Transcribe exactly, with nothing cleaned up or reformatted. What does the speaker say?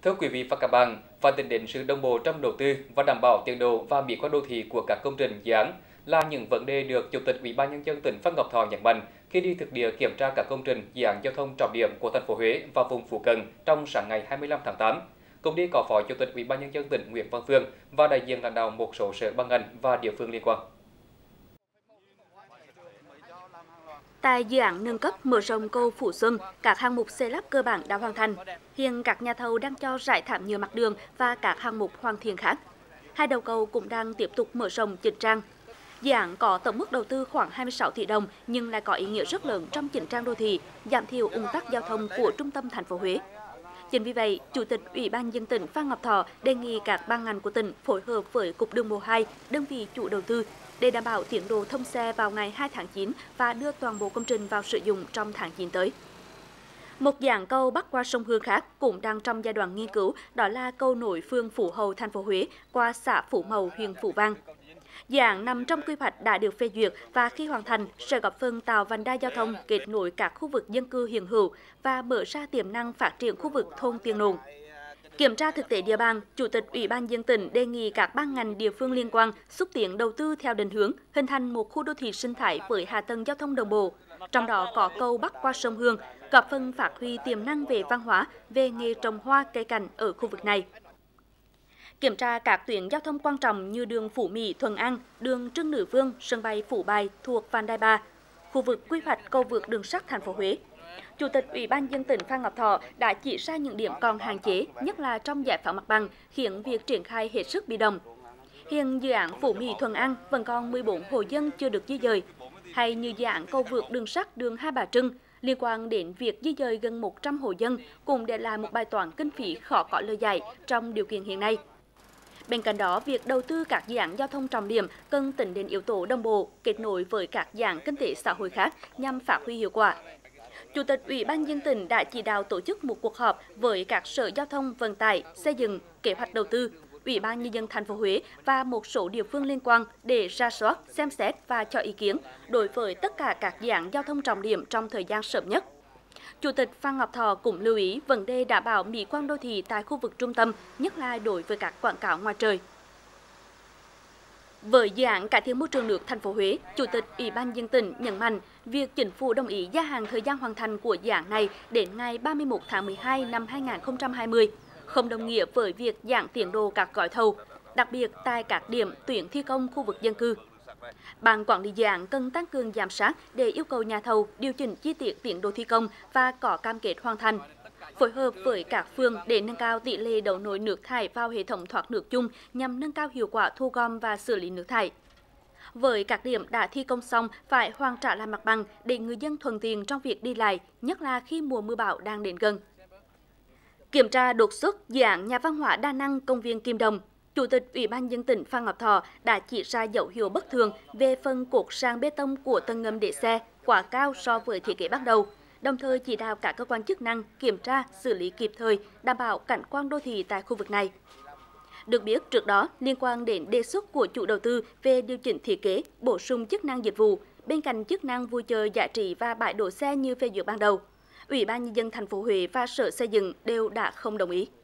Thưa quý vị và các bạn, và tính đến sự đồng bộ trong đầu tư và đảm bảo tiến độ và mỹ quan đô thị của các công trình dự án là những vấn đề được Chủ tịch Ủy ban nhân dân tỉnh Phan Ngọc Thọ nhấn mạnh khi đi thực địa kiểm tra các công trình dự án giao thông trọng điểm của thành phố Huế và vùng phụ cận trong sáng ngày hai mươi lăm tháng tám. Cùng đi có Phó Chủ tịch Ủy ban nhân dân tỉnh Nguyễn Văn Phương và đại diện lãnh đạo một số sở ban ngành và địa phương liên quan. Tại dự án nâng cấp mở rộng cầu Phú Xuân, các hạng mục xây lắp cơ bản đã hoàn thành. Hiện các nhà thầu đang cho rải thảm nhựa mặt đường và các hạng mục hoàn thiện khác. Hai đầu cầu cũng đang tiếp tục mở rộng chỉnh trang. Dự án có tổng mức đầu tư khoảng hai mươi sáu tỷ đồng nhưng lại có ý nghĩa rất lớn trong chỉnh trang đô thị, giảm thiểu ùn tắc giao thông của trung tâm thành phố Huế. Chính vì vậy, Chủ tịch Ủy ban nhân dân tỉnh Phan Ngọc Thọ đề nghị các ban ngành của tỉnh phối hợp với Cục Đường bộ hai, đơn vị chủ đầu tư để đảm bảo tiến độ thông xe vào ngày hai tháng chín và đưa toàn bộ công trình vào sử dụng trong tháng chín tới. Một dự án cầu bắc qua sông Hương khác cũng đang trong giai đoạn nghiên cứu, đó là cầu nối phường Phú Hậu, thành phố Huế qua xã Phú Mậu, huyện Phú Vang. Dự án nằm trong quy hoạch đã được phê duyệt và khi hoàn thành sẽ góp phần tạo vành đai giao thông kết nối các khu vực dân cư hiện hữu và mở ra tiềm năng phát triển khu vực thôn Tiên Nộn. Kiểm tra thực tế địa bàn, Chủ tịch Ủy ban nhân dân tỉnh đề nghị các ban ngành địa phương liên quan xúc tiến đầu tư theo định hướng hình thành một khu đô thị sinh thái với hạ tầng giao thông đồng bộ, trong đó có cầu bắc qua sông Hương, góp phần phát huy tiềm năng về văn hóa, về nghề trồng hoa cây cảnh ở khu vực này. Kiểm tra các tuyến giao thông quan trọng như đường Phú Mỹ, Thuận An, đường Trưng Nữ Vương, sân bay Phú Bài thuộc Vành Đai ba, khu vực quy hoạch cầu vượt đường sắt thành phố Huế. Chủ tịch Ủy ban nhân dân tỉnh Phan Ngọc Thọ đã chỉ ra những điểm còn hạn chế, nhất là trong giải phóng mặt bằng, khiến việc triển khai hết sức bị động. Hiện dự án Phú Mỹ Thuận An vẫn còn mười bốn hộ dân chưa được di dời, hay như dự án cầu vượt đường sắt đường Hai Bà Trưng liên quan đến việc di dời gần một trăm hộ dân cũng để lại một bài toán kinh phí khó có lời giải trong điều kiện hiện nay. Bên cạnh đó, việc đầu tư các dự án giao thông trọng điểm cần tính đến yếu tố đồng bộ, kết nối với các dự án kinh tế xã hội khác nhằm phát huy hiệu quả. Chủ tịch Ủy ban nhân dân tỉnh đã chỉ đạo tổ chức một cuộc họp với các sở giao thông vận tải, xây dựng, kế hoạch đầu tư, Ủy ban nhân dân thành phố Huế và một số địa phương liên quan để rà soát, xem xét và cho ý kiến đối với tất cả các dự án giao thông trọng điểm trong thời gian sớm nhất. Chủ tịch Phan Ngọc Thọ cũng lưu ý vấn đề đảm bảo mỹ quan đô thị tại khu vực trung tâm, nhất là đối với các quảng cáo ngoài trời. Với dự án cải thiện môi trường nước thành phố Huế, Chủ tịch Ủy ban nhân dân tỉnh nhấn mạnh việc Chính phủ đồng ý gia hạn thời gian hoàn thành của dự án này đến ngày ba mươi mốt tháng mười hai năm hai nghìn không trăm hai mươi, không đồng nghĩa với việc giảm tiến độ các gói thầu, đặc biệt tại các điểm tuyến thi công khu vực dân cư. Ban quản lý dự án cần tăng cường giám sát để yêu cầu nhà thầu điều chỉnh chi tiết tiến độ thi công và có cam kết hoàn thành. Phối hợp với các phường để nâng cao tỷ lệ đấu nối nước thải vào hệ thống thoát nước chung nhằm nâng cao hiệu quả thu gom và xử lý nước thải. Với các điểm đã thi công xong phải hoàn trả lại mặt bằng để người dân thuận tiện trong việc đi lại, nhất là khi mùa mưa bão đang đến gần. Kiểm tra đột xuất dự án nhà văn hóa đa năng công viên Kim Đồng, Chủ tịch Ủy ban nhân dân tỉnh Phan Ngọc Thọ đã chỉ ra dấu hiệu bất thường về phần cột sàn bê tông của tầng ngầm để xe quá cao so với thiết kế ban đầu, đồng thời chỉ đạo các cơ quan chức năng kiểm tra, xử lý kịp thời, đảm bảo cảnh quan đô thị tại khu vực này. Được biết, trước đó, liên quan đến đề xuất của chủ đầu tư về điều chỉnh thiết kế, bổ sung chức năng dịch vụ, bên cạnh chức năng vui chơi giải trí và bãi đỗ xe như phê duyệt ban đầu, Ủy ban nhân dân thành phố Huế và Sở Xây dựng đều đã không đồng ý.